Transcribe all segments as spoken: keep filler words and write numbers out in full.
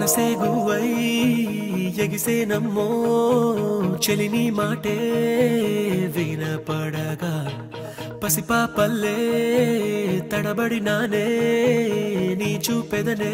మనసే గువ్వై ఎగిసే నమ్మో చెలిని మాటే వినపడగా పసిపాపల్లే తడబడినానే నీ చూపెదనే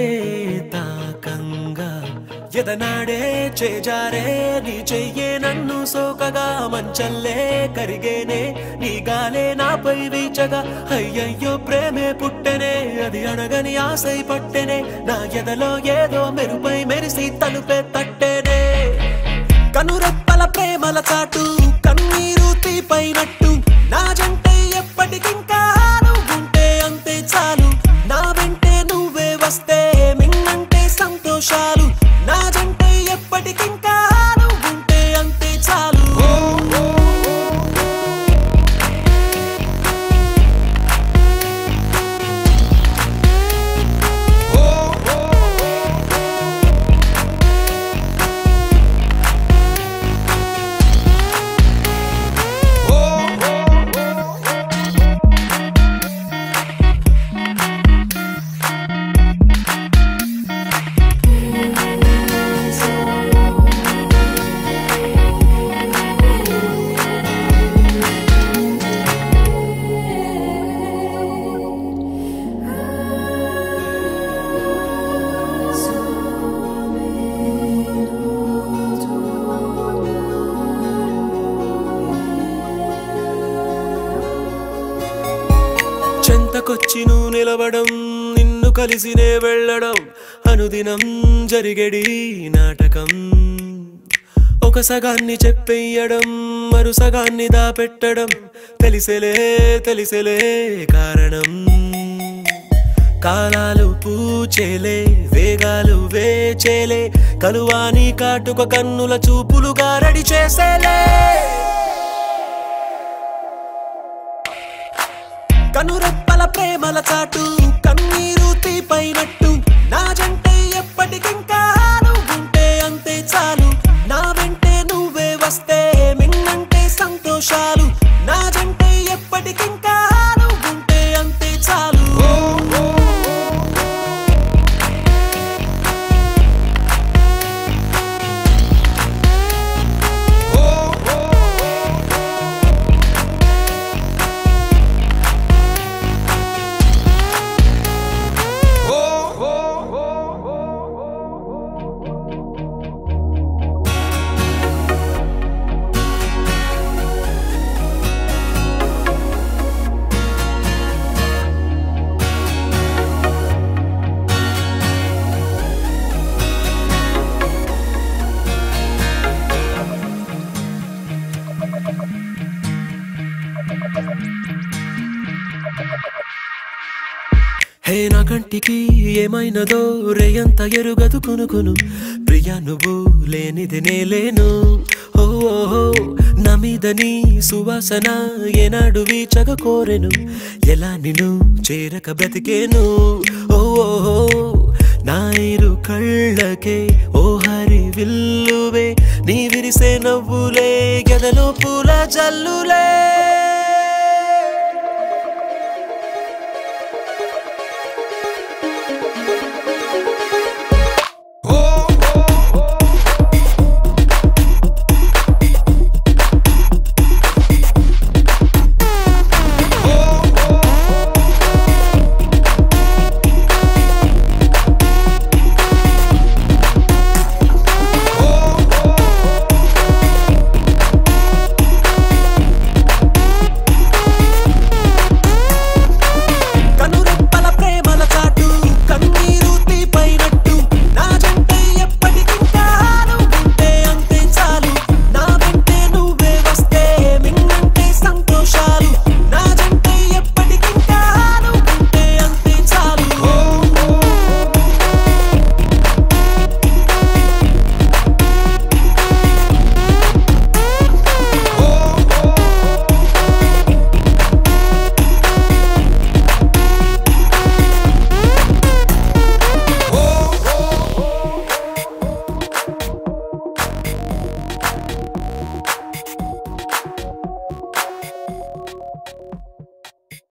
తాకంగా ఎదనాడే చేజారే నీ చెయ్యే నన్ను సోకగా మంచల్లే కరిగేనే నీ గాలే నాపై వీచగా అయ్యయ్యో ప్రేమే పుట్టెనే అది అడగని ఆశై పట్టెనే నా ఎదలో ఏదో మెరుపై మెరిసి తలుపే తట్టెనే కనురెప్పల ప్రేమల చాటు కన్నీరు తీపైనట్టు నా జంటే ఎప్పటికింకా నువ్వుంటే అంతే చాలు నా వెంటే నువ్వే వస్తే మిన్నంటే సంతోషాలు నా జంటే ఎప్పటికింకా నువ్వుంటే అంతే చాలు చెంతకొచ్చి నువ్వు నిలవడం నిన్ను కలిసినే వెళ్ళడం అనుదినం జరిగేడి నాటకం ఒక సగాన్ని చెప్పేయడం మరు సగాన్ని దాపెట్టడం తెలిసేలే తెలిసేలే కారణం కాలాలు పూచేలే వేగాలు వేచేలే కలువాని కాటుక కన్నుల చూపులుగా రెడీ చేసేలే కనురెప్పల ప్రేమల చాటు కన్నీరు తీపైనట్టు నా జంటే ఎప్పటికింకా నువ్వుంటే అంతే చాలు నా వెంటే నువ్వే వస్తే మిన్నంటే సంతోషాలు నా జంటే ఎప్పటికింకా నువ్వుంటే అంతే చాలు హే నా కంటికి ఏమైనదో రేయంత ఎరుగదు కొనుకొను ప్రియా నువ్వు లేనిది నేలేను ఓ నా మీద నీ సువాసన ఏనాడు వీచగ కోరెను ఎలా నిన్ను చేరక బ్రతికేను ఓ నా ఇరు కళ్ళకే ఓ హరి విల్లువే నీ విరిసే నవ్వులే గదలో పూల జల్లులే